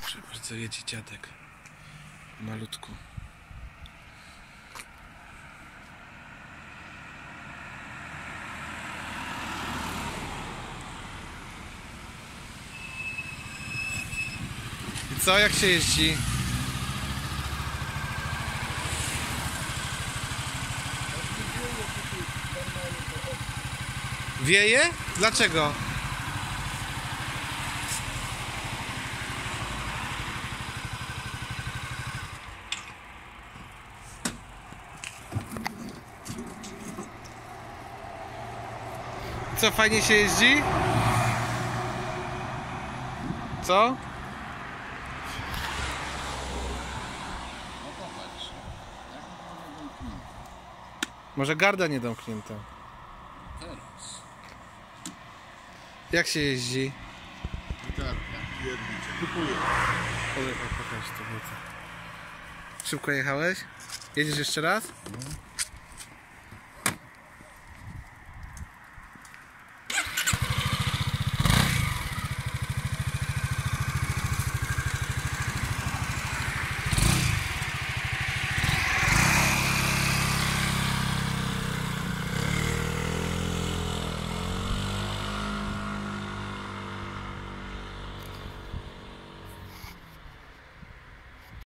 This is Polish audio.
Proszę bardzo, jedzie dziadek. Malutku. I co, jak się jeździ? Wieje? Dlaczego? Co, fajnie się jeździ? Co? Może garda nie domknięta. Teraz. Jak się jeździ? Kupuję. Pokaż to. Szybko jechałeś? Jedziesz jeszcze raz? No.